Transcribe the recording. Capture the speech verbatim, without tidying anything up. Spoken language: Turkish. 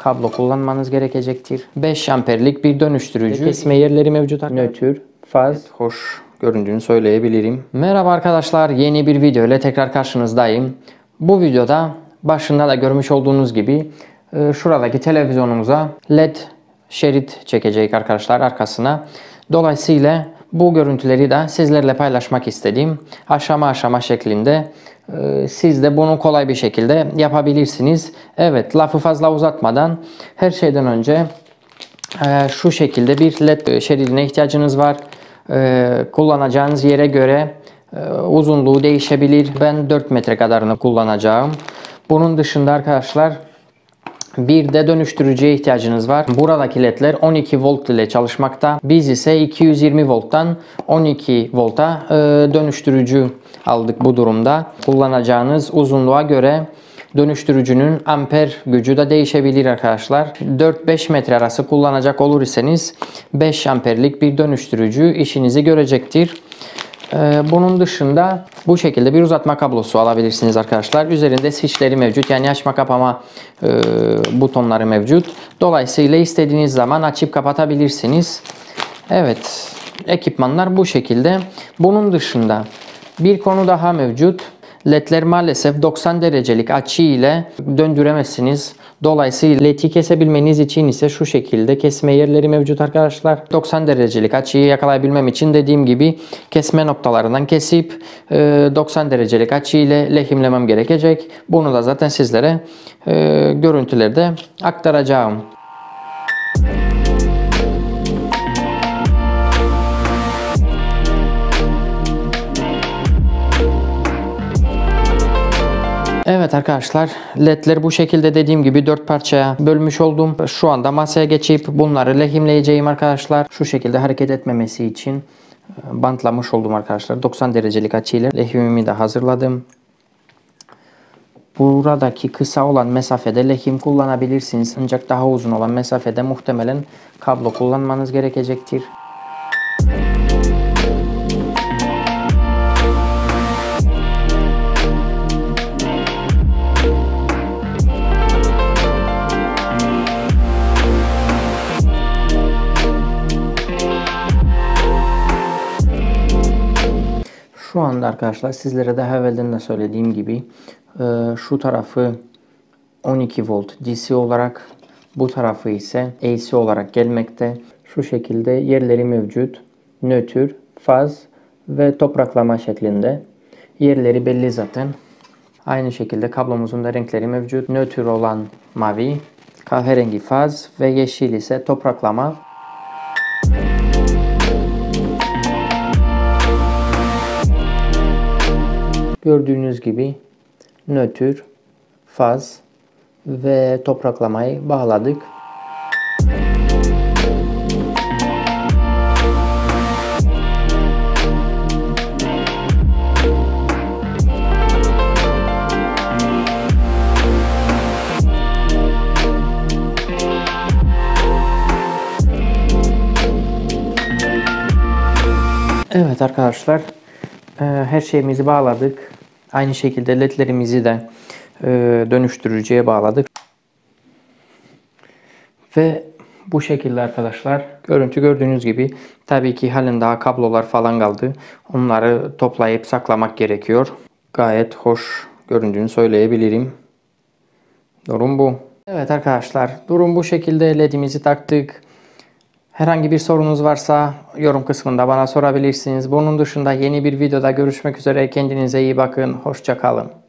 kablo kullanmanız gerekecektir. beş amperlik bir dönüştürücü. Kesme yerleri mevcut. Nötr, faz. Evet, hoş göründüğünü söyleyebilirim. Merhaba arkadaşlar, yeni bir video ile tekrar karşınızdayım. Bu videoda başında da görmüş olduğunuz gibi şuradaki televizyonumuza led şerit çekecek arkadaşlar arkasına. Dolayısıyla bu görüntüleri de sizlerle paylaşmak istedim. Aşama aşama şeklinde. Siz de bunu kolay bir şekilde yapabilirsiniz. Evet, lafı fazla uzatmadan her şeyden önce şu şekilde bir led şeridine ihtiyacınız var. Kullanacağınız yere göre uzunluğu değişebilir. Ben dört metre kadarını kullanacağım. Bunun dışında arkadaşlar bir de dönüştürücüye ihtiyacınız var. Buradaki ledler on iki volt ile çalışmakta. Biz ise iki yüz yirmi volttan on iki volta dönüştürücü aldık bu durumda. Kullanacağınız uzunluğa göre dönüştürücünün amper gücü de değişebilir arkadaşlar. dört beş metre arası kullanacak olur iseniz beş amperlik bir dönüştürücü işinizi görecektir. Bunun dışında bu şekilde bir uzatma kablosu alabilirsiniz arkadaşlar. Üzerinde switchleri mevcut, yani açma kapama e, butonları mevcut. Dolayısıyla istediğiniz zaman açıp kapatabilirsiniz. Evet, ekipmanlar bu şekilde. Bunun dışında bir konu daha mevcut. Ledler maalesef doksan derecelik açı ile döndüremezsiniz. Dolayısıyla ledi kesebilmeniz için ise şu şekilde kesme yerleri mevcut arkadaşlar. doksan derecelik açıyı yakalayabilmem için dediğim gibi kesme noktalarından kesip doksan derecelik açı ile lehimlemem gerekecek. Bunu da zaten sizlere görüntülerde aktaracağım. Evet arkadaşlar, ledleri bu şekilde dediğim gibi dört parçaya bölmüş oldum. Şu anda masaya geçip bunları lehimleyeceğim arkadaşlar. Şu şekilde hareket etmemesi için bantlamış oldum arkadaşlar. doksan derecelik açıyla lehimimi de hazırladım. Buradaki kısa olan mesafede lehim kullanabilirsiniz. Ancak daha uzun olan mesafede muhtemelen kablo kullanmanız gerekecektir. Şu anda arkadaşlar sizlere daha evvelden de söylediğim gibi şu tarafı on iki volt D C olarak, bu tarafı ise A C olarak gelmekte. Şu şekilde yerleri mevcut. Nötr, faz ve topraklama şeklinde. Yerleri belli zaten. Aynı şekilde kablomuzun da renkleri mevcut. Nötr olan mavi, kahverengi faz ve yeşil ise topraklama. Gördüğünüz gibi nötr, faz ve topraklamayı bağladık. Evet arkadaşlar, her şeyimizi bağladık. Aynı şekilde ledlerimizi de dönüştürücüye bağladık. Ve bu şekilde arkadaşlar, görüntü gördüğünüz gibi tabii ki halen daha kablolar falan kaldı. Onları toplayıp saklamak gerekiyor. Gayet hoş göründüğünü söyleyebilirim. Durum bu. Evet arkadaşlar, durum bu şekilde. Ledimizi taktık. Herhangi bir sorunuz varsa yorum kısmında bana sorabilirsiniz. Bunun dışında yeni bir videoda görüşmek üzere. Kendinize iyi bakın. Hoşça kalın.